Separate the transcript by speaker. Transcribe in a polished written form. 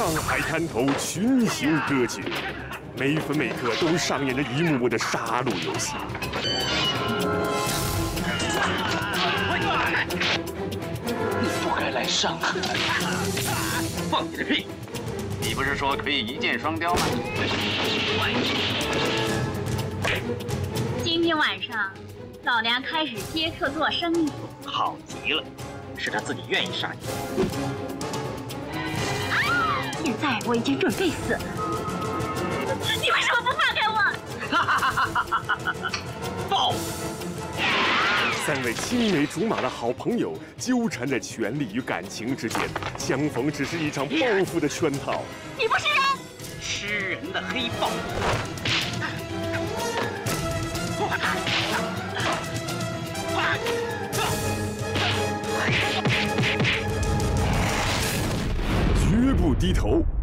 Speaker 1: 上海滩头群雄割据，每分每刻都上演着一幕幕的杀戮游戏。
Speaker 2: 你不该来伤害。放你的屁！
Speaker 3: 你不是说可以一箭双雕吗？
Speaker 4: 今天晚上，老梁开始接客做生意。
Speaker 2: 好极了，是他自己愿意杀你。
Speaker 4: 现在我已经准备死了，你为什么不放开我？
Speaker 2: 报！
Speaker 1: 三位青梅竹马的好朋友纠缠在权力与感情之间，相逢只是一场报复的圈套。
Speaker 4: 你不是人！
Speaker 2: 吃人的黑豹！
Speaker 1: 绝不低头。